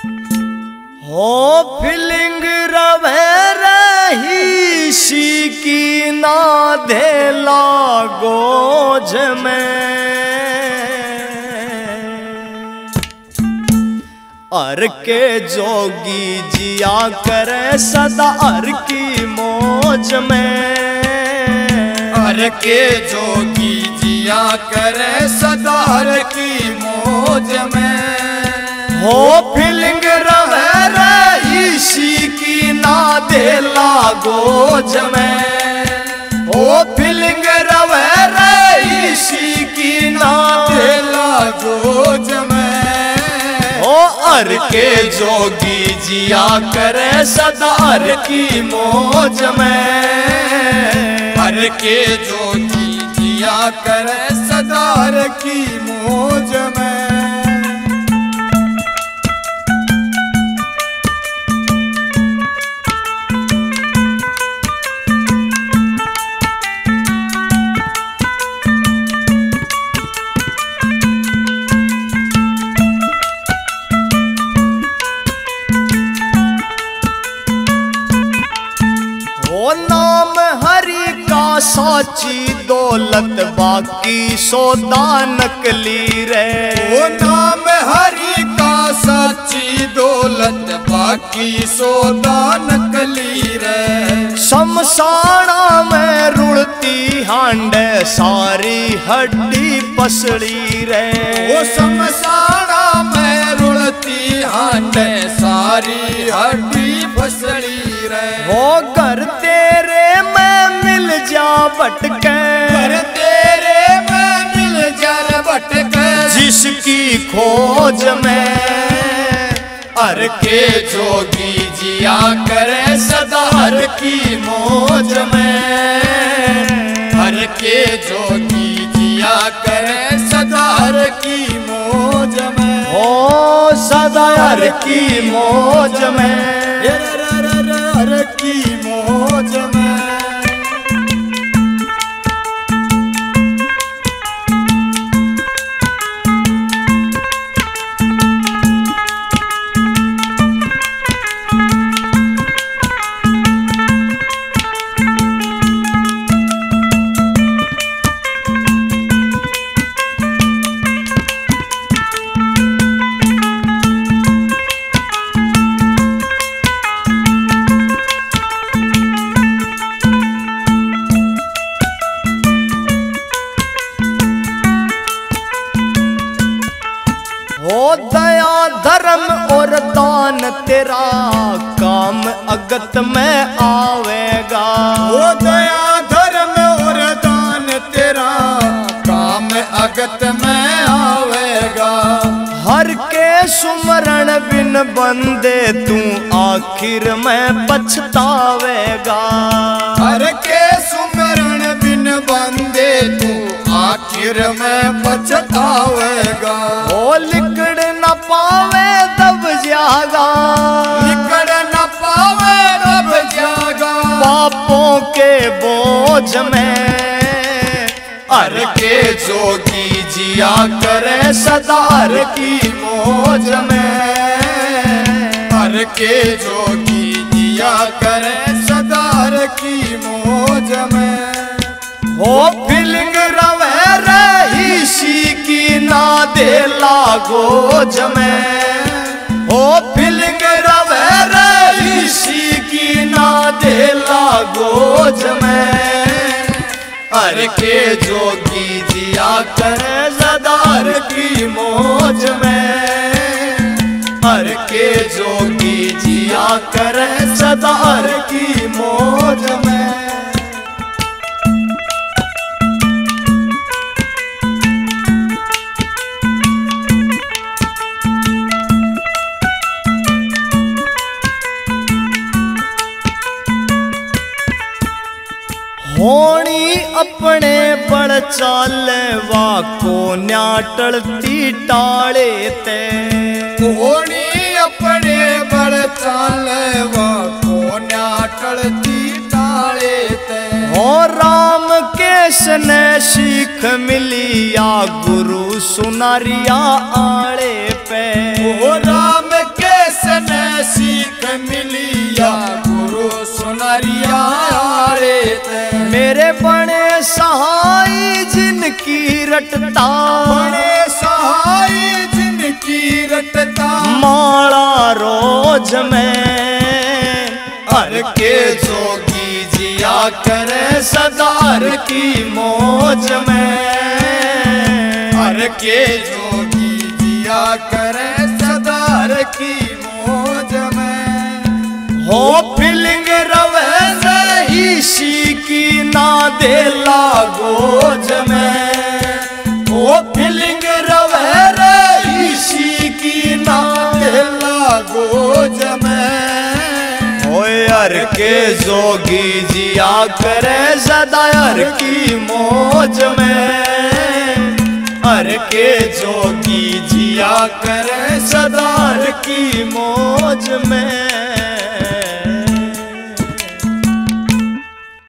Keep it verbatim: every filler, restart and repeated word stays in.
हो फीलिंग रवे रही सी की ना धेला गोज में अर के जोगी जिया करे सदा अर की मौज में अर के जोगी जिया करे सदा अर की मौज में हो फीलिंग रवे रही सी की ना धेला गोज में हो फीलिंग रवे रही सी की ना धेला गोज में ओ अर के जोगी जिया करे सदा अर की मौज में अर के जोगी जिया करे सदा अर की मौज में नाम हरि का साची दौलत बाकी सौदा नकली रे वो नाम हरि का साची दौलत बाकी सौदा नकली रे शमशाना में रुड़ती हांडे सारी हड्डी पसड़ी रे वो शमशाना में रुड़ती हांडे सारी हड्डी पसड़ी रे वो घर तेरे में मिल जा भटके घर तेरे में मिल जा भटके जिसकी खोज में अर के जोगी जिया करे सदा अर की मौज में अर के जोगी जिया करे सदा अर की मौज में ओ सदा अर की मौज में अर की मौज में हो दया धर्म और दान तेरा काम अगत में आवेगा वो दया धर्म और दान तेरा काम अगत में आवेगा हर के सुमरण बिन बंदे तू आखिर में पछतावेगा हर के सुमरण बिन बंदे तू आखिर में पछतावेगा ओ लिकड़ न पावे तब जागा लिकड़ न पावे तब जागा पापों के बोझ में अर के जोगी जिया करे सदा अर की मौज में अर के जोगी जिया करे सदा अर की मौज में हो फीलिंग रवे रही सी की ना धेला गोज में हो फीलिंग रवे रही सी की ना धेला गोज में अर के जोगी जिया करे सदा अर की मौज में अर के जोगी जिया करे सदा अर की मौज में होनी अपने बड़ चाले वा को न्याटलती टाले ते होनी अपने बड़ चाले वा को न्याटलती टाले ते हो राम केस ने सीख मिली या गुरु सुनारिया आले पे हो राम केस में मिलिया गुरु सुनरिया रे ते। मेरे बड़े सहाय जिनकी रटता, बड़े सहाय जिनकी रटता, माला रोज में हर के जोगी जिया करे सदार की मौज में। हर के जोगी जिया करे सदार की मौज में। हो फीलिंग रवे इसी की ना दे लागोज में। हो फीलिंग रवे इसी की ना दे लागोज में। हर के जोगी जिया करे सदार की मौज में। हर के जोगी जिया करे सदार की मौज में।